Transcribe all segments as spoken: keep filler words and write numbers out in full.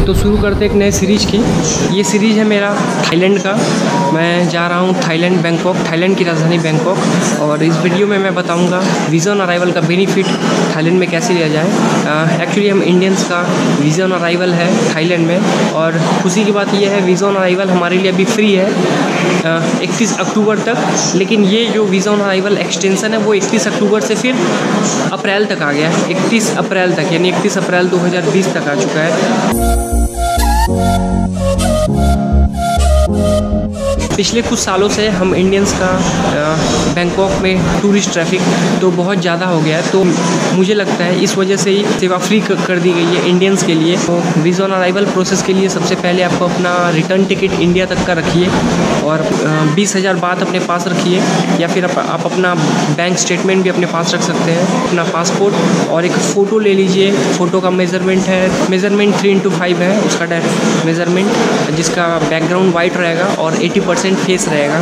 तो शुरू करते एक नए सीरीज़ की। ये सीरीज़ है मेरा थाईलैंड का। मैं जा रहा हूँ थाईलैंड, बैंकॉक, थाईलैंड की राजधानी बैंकॉक। और इस वीडियो में मैं बताऊँगा वीज़ा ऑन अराइवल का बेनिफिट थाईलैंड में कैसे लिया जाए। एक्चुअली हम इंडियंस का वीज़ा ऑन अराइवल है थाईलैंड में, और खुशी की बात यह है वीज़ा ऑन अराइवल हमारे लिए अभी फ्री है इकतीस अक्टूबर तक। लेकिन ये जो वीज़ा ऑन अराइवल एक्सटेंशन है वो इकतीस अक्टूबर से फिर अप्रैल तक आ गया है, इकतीस अप्रैल तक, यानी इकतीस अप्रैल दो हज़ार बीस तक आ चुका है। पिछले कुछ सालों से हम इंडियंस का बैंकॉक में टूरिस्ट ट्रैफिक तो बहुत ज़्यादा हो गया है, तो मुझे लगता है इस वजह से ही सेवा फ्री कर दी गई है इंडियंस के लिए। तो वीज़ा ऑन अराइवल प्रोसेस के लिए सबसे पहले आपको अपना रिटर्न टिकट इंडिया तक का रखिए और बीस हज़ार बात अपने पास रखिए, या फिर आप, आप अपना बैंक स्टेटमेंट भी अपने पास रख सकते हैं, अपना पासपोर्ट और एक फ़ोटो ले लीजिए। फ़ोटो का मेज़रमेंट है मेज़रमेंट थ्री इंटू फाइव है उसका मेज़रमेंट, जिसका बैकग्राउंड वाइट रहेगा और अस्सी परसेंट फेस रहेगा।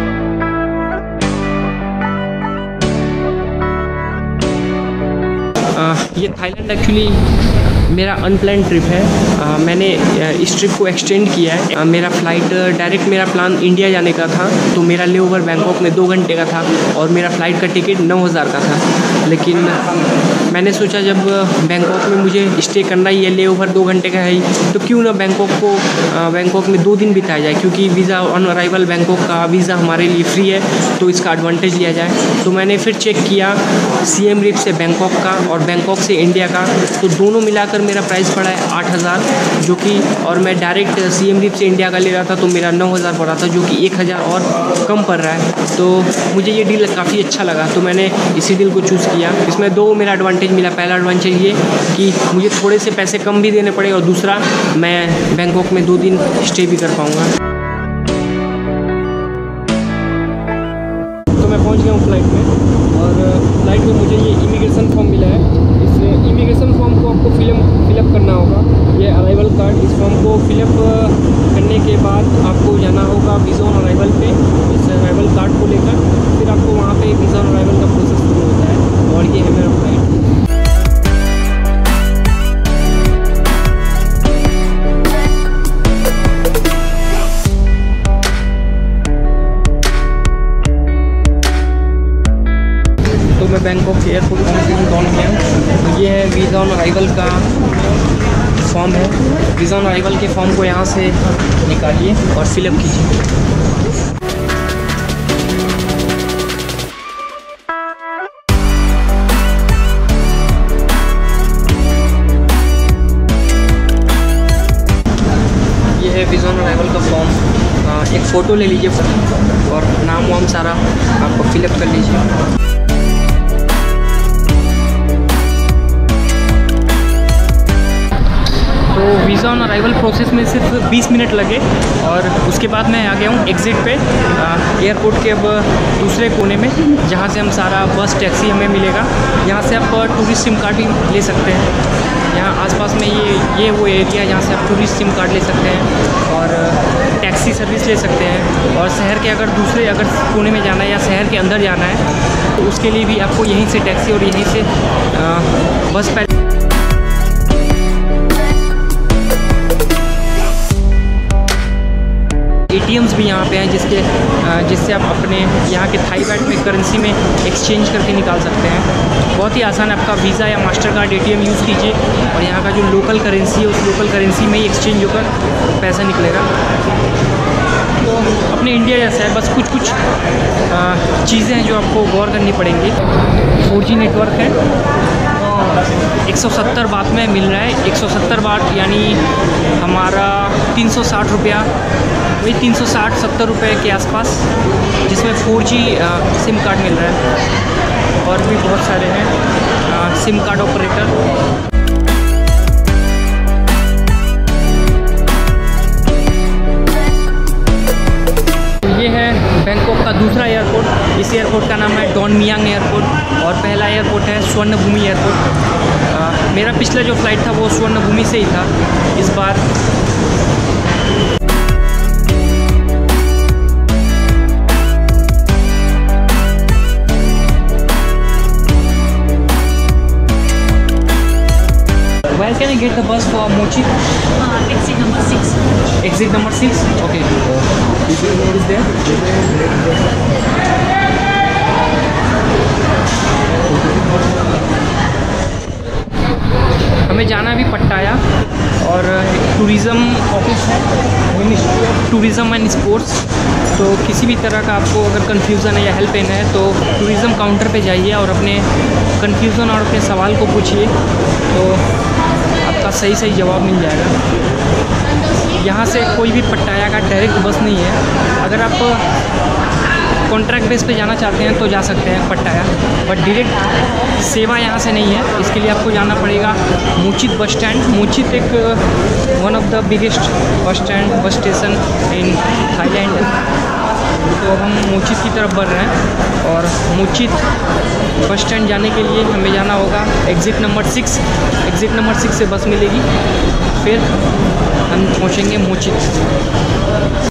आ, ये थाईलैंड एक्चुअली मेरा अनप्लान ट्रिप है। आ, मैंने इस ट्रिप को एक्सटेंड किया है। आ, मेरा फ़्लाइट डायरेक्ट मेरा प्लान इंडिया जाने का था, तो मेरा ले ओवर बैंकॉक में दो घंटे का था और मेरा फ़्लाइट का टिकट नौ हज़ार का था। लेकिन मैंने सोचा जब बैंकॉक में मुझे स्टे करना ही है, ले ओवर दो घंटे का है ही, तो क्यों ना बैंकॉक को बैंकॉक में दो दिन बिताया जाए, क्योंकि वीज़ा ऑन अराइवल बैंकॉक का वीज़ा हमारे लिए फ्री है, तो इसका एडवांटेज लिया जाए। तो मैंने फिर चेक किया सीएम रिप से बैंकॉक का और बैंकॉक से इंडिया का, तो दोनों मिलाकर मेरा प्राइस पड़ा है आठ हज़ार, जो कि और मैं direct Siem Reap India का ले रहा था तो मेरा नौ हज़ार पड़ा था, जो कि एक हज़ार और कम पड़ रहा है। तो मुझे ये डील काफ़ी अच्छा लगा, तो मैंने इसी डील को चूज़ किया। इसमें दो मेरा एडवांटेज मिला। पहला एडवांटेज ये कि मुझे थोड़े से पैसे कम भी देने पड़े, और दूसरा मैं बैंकॉक में दो दिन स्टे भी कर पाऊँगा। तो मैं पहुँच गया हूँ फ्लाइट में, और फ्लाइट में मुझे ये इमिग्रेशन फॉर्म मिला है। इस इमिग्रेशन फॉर्म को आपको फिलअप फिलअप करना होगा, ये अराइवल कार्ड। इस फॉर्म को फिलअप करने के बाद आपको जाना होगा वीज़ा ऑन अराइवल पे, इस अराइवल कार्ड को लेकर फिर आपको वहाँ पे वीज़ा ऑन अराइवल का प्रोसेस शुरू होता है। और ये है मेरा फ्लाइट। तो मैं बैंकॉक के एयरपोर्ट से पहुँच गया हूँ। ये है वीज़ा ऑन अराइवल का फॉर्म है। वीज़ा ऑन अराइवल के फॉर्म को यहाँ से निकालिए और फिलअप कीजिए। ये है वीज़ा ऑन अराइवल का फॉर्म। एक फ़ोटो ले लीजिए और नाम वाम सारा आपको फिलअप कर लीजिए। तो वीज़ा ऑन अराइवल प्रोसेस में सिर्फ बीस मिनट लगे, और उसके बाद मैं आ गया हूँ एग्ज़िट पे, एयरपोर्ट के अब दूसरे कोने में, जहाँ से हम सारा बस टैक्सी हमें मिलेगा। यहाँ से आप टूरिस्ट सिम कार्ड भी ले सकते हैं। यहाँ आसपास में ये ये वो एरिया जहाँ से आप टूरिस्ट सिम कार्ड ले सकते हैं और टैक्सी सर्विस ले सकते हैं। और शहर के अगर दूसरे अगर कोने में जाना है या शहर के अंदर जाना है, तो उसके लिए भी आपको यहीं से टैक्सी और यहीं से आ, बस पहले एटीएम्स भी यहाँ पे हैं, जिसके जिससे आप अपने यहाँ के थाई बाट में करेंसी में एक्सचेंज करके निकाल सकते हैं। बहुत ही आसान है। आपका वीज़ा या मास्टर कार्ड एटीएम यूज़ कीजिए, और यहाँ का जो लोकल करेंसी है उस लोकल करेंसी में ही एक्सचेंज होकर पैसा निकलेगा। तो अपने इंडिया जैसा है, बस कुछ कुछ चीज़ें हैं जो आपको गौर करनी पड़ेंगी। फोर जी नेटवर्क है, एक सौ सत्तर बात में मिल रहा है। एक सौ सत्तर बात यानी हमारा तीन सौ साठ रुपया, वही तीन सौ साठ सत्तर रुपये के आसपास, जिसमें फोर जी सिम कार्ड मिल रहा है। और भी बहुत सारे हैं सिम कार्ड ऑपरेटर। ये है बैंकॉक का दूसरा एयरपोर्ट। इस एयरपोर्ट का नाम है डॉन मियांग एयरपोर्ट, और पहला एयरपोर्ट है स्वर्णभूमि एयरपोर्ट। मेरा पिछला जो फ़्लाइट था वो स्वर्णभूमि से ही था। इस बार Where can I get the bus for Mochi? Uh, exit number six. Exit number six? Okay. Is there? हमें जाना भी पट्टाया और टूरिज़म ऑफिस है, ministry of tourism and sports. तो किसी भी तरह का आपको अगर कन्फ्यूज़न है या हेल्प लेना है तो टूरिज़म काउंटर पे जाइए और अपने कन्फ्यूज़न और अपने सवाल को पूछिए, तो आपका सही सही जवाब मिल जाएगा। यहाँ से कोई भी पट्टाया का डायरेक्ट बस नहीं है। अगर आप कॉन्ट्रैक्ट बेस पे जाना चाहते हैं तो जा सकते हैं पट्टाया, बट डायरेक्ट सेवा यहाँ से नहीं है। इसके लिए आपको जाना पड़ेगा मूचित बस स्टैंड। मूचित एक one of the biggest bus stand bus station in Thailand. तो हम मूचित की तरफ बढ़ रहे हैं और मूचित बस स्टैंड जाने के लिए हमें जाना होगा exit number six. Exit number six से बस मिलेगी, फिर हम पहुँचेंगे मूचित।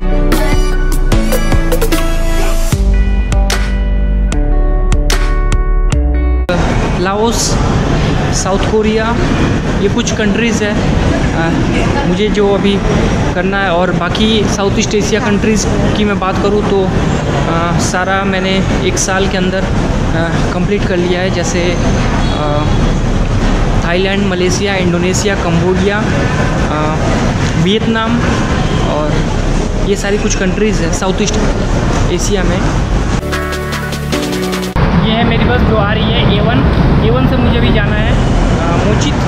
लाओस, साउथ कोरिया, ये कुछ कंट्रीज़ है आ, मुझे जो अभी करना है। और बाकी साउथ ईस्ट एशिया कंट्रीज़ की मैं बात करूँ तो आ, सारा मैंने एक साल के अंदर कंप्लीट कर लिया है। जैसे Thailand, Malaysia, Indonesia, Cambodia, Vietnam, और ये सारी कुछ कंट्रीज़ है साउथ ईस्ट एशिया में। ये है मेरी बस जो आ रही है ए वन। ए वन से मुझे भी जाना है मूचित।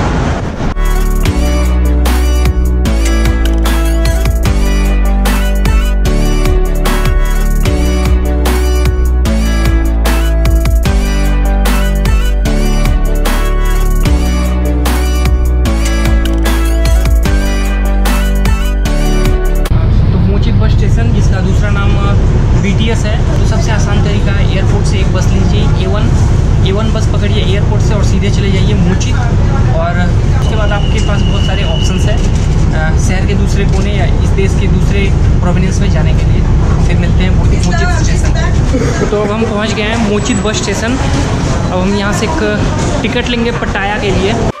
तो मूचित बस स्टेशन, जिसका दूसरा नाम बी टी एस है, तो सबसे आसान तरीका है एयरपोर्ट से एक बस लीजिए ए वन। ए वन बस पकड़िए एयरपोर्ट से और सीधे चले जाइए मूचित। और उसके बाद आपके पास बहुत सारे ऑप्शंस हैं शहर के दूसरे कोने या इस देश के दूसरे प्रोविंस में जाने के लिए। फिर मिलते हैं मूचित स्टेशन। तो अब हम पहुंच गए हैं मूचित बस स्टेशन। अब हम यहाँ से एक टिकट लेंगे पट्टाया के लिए।